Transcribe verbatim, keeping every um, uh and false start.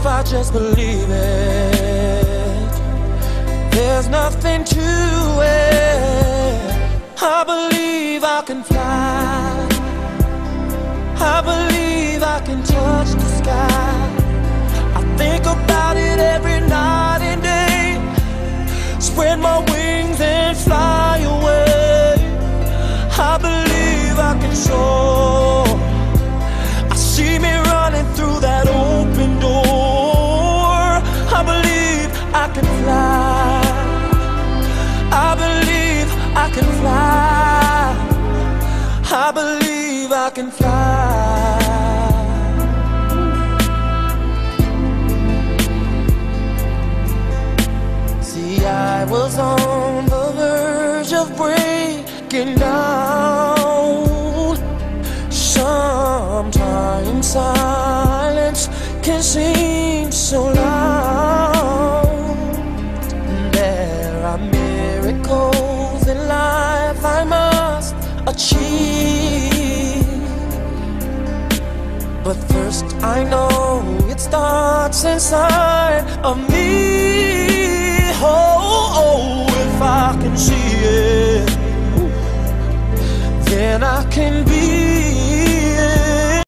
if I just believe it. There's nothing to it. I believe I can fly. I believe I can touch the sky. I think about it every night and day. Spread my wings and fly away. I believe I can soar. I see me running through that open door. I believe I can fly. I believe I can fly. I believe I can fly. See, I was on the verge of breaking down. Sometimes silence can seem so loud. There are miracles in life I must achieve, but first I know it starts inside of me. Oh, oh, if I can see it, then I can be